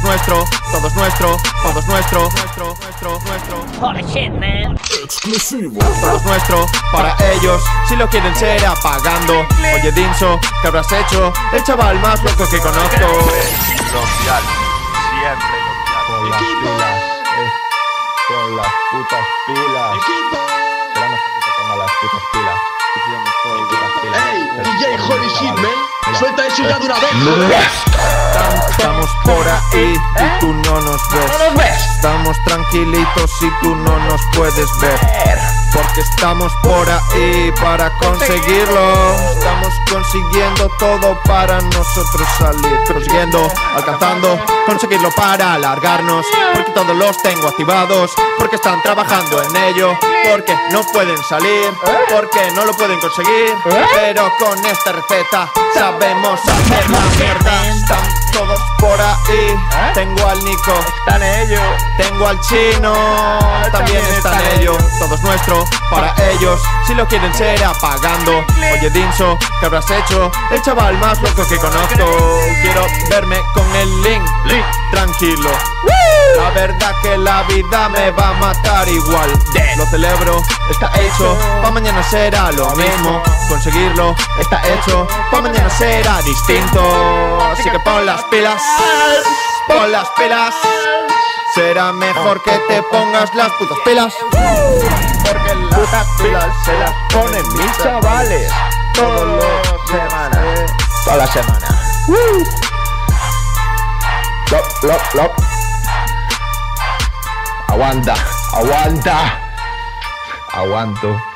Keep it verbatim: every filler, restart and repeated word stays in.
nuestro, todo es nuestro, todo es nuestro, nuestro, nuestro, nuestro. Holy shit, man. Exclusivo. Todo es nuestro, para ellos, si lo quieren ser apagando. Oye Dinso, ¿qué habrás hecho? El chaval más loco que conozco. Loquial, siempre loquial. Con las pilas, eh. Con las putas pilas. Esperamos que te ponga las putas pilas. Ey, D J Holy shit, man. Suelta eso ya de una vez. Estamos por ahí y tú no nos ves. Estamos tranquilitos y tú no nos puedes ver. Porque estamos por ahí para conseguirlo. Estamos consiguiendo todo para nosotros salir. Consiguiendo, alcanzando, conseguirlo para alargarnos. Porque todos los tengo activados. Porque están trabajando en ello. Porque no pueden salir. Porque no lo pueden conseguir. Pero con esta receta sabemos hacer la mierda. Están todos por ahí. Tengo al Nico, Están ellos. tengo al Chino, también están ellos. Todo es nuestro, para ellos, si lo quieren ser apagando. Oye Dinso, ¿qué habrás hecho? El chaval más loco que conozco. Quiero verme con el link, link. Tranquilo. La verdad que la vida me va a matar igual. Lo celebro, está hecho. Pa' mañana será lo mismo. Conseguirlo, está hecho. Pa' mañana será distinto. Así que pon las pilas, pon las pilas. Será mejor que te pongas las putas pilas. Porque las putas pilas se las ponen mis chavales. Todas las semanas. Toda la semana. Lop, lop, lop. Aguanta, aguanta. Aguanto.